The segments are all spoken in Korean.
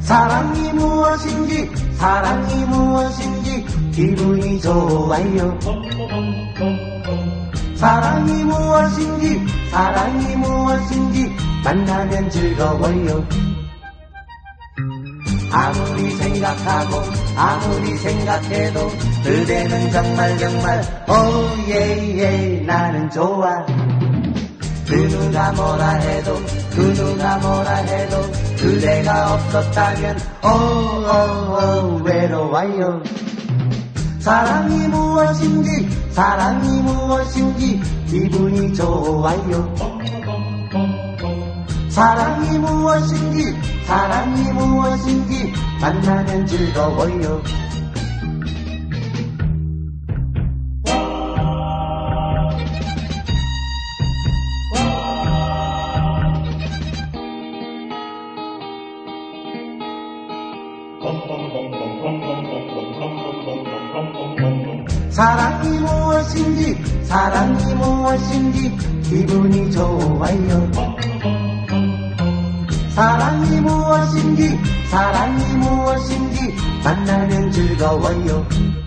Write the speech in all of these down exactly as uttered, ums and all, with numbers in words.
사랑이 무엇인지 사랑이 무엇인지 기분이 좋아요. 사랑이 무엇인지 사랑이 무엇인지 만나면 즐거워요. 아무리 생각하고 아무리 생각해도 그대는 정말 정말 오예예 나는 좋아. 그 누가 뭐라 해도 그 누가 뭐라 해도 그대가 없었다면 오오오 외로워요. 사랑이 무엇인지 사랑이 무엇인지 기분이 좋아요. 사랑이 무엇인지 사랑이 무엇인지 만나면 즐거워요. 사랑이 무엇인지 사랑이 무엇인지 기분이 좋아요. 사랑이 무엇인지 사랑이 무엇인지 만나면 즐거워요.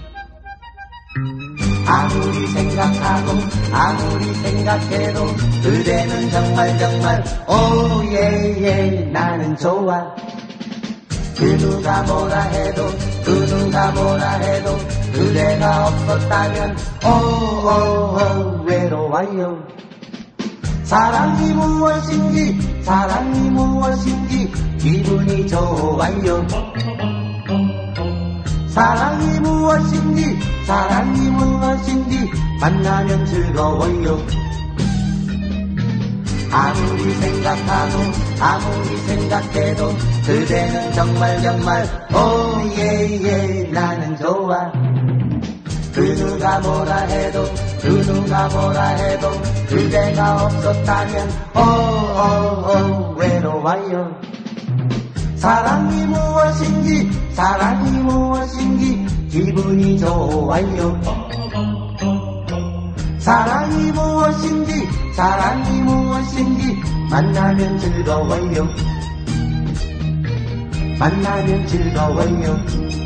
아무리 생각하고 아무리 생각해도 그대는 정말 정말 오예예 나는 좋아. 그 누가 뭐라 해도 그 누가 뭐라 해도 그대가 없었다면 오오오 외로워요. 사랑이 무엇인지 사랑이 무엇인지 기분이 좋아요. 사랑이 무엇인지 사랑이 무엇인지 만나면 즐거워요. 아무리 생각하고 아무리 생각해도 그대는 정말 정말 오예예 나는 좋아. 그 누가 뭐라 해도 그 누가 뭐라 해도 그대가 없었다면 오오오 외로워요. 사랑이 무엇인지 사랑이 무엇인지 기분이 좋아요. 사랑이 무엇인지 사랑이 무엇인지 만나면 즐거워요. 만나면 즐거워요.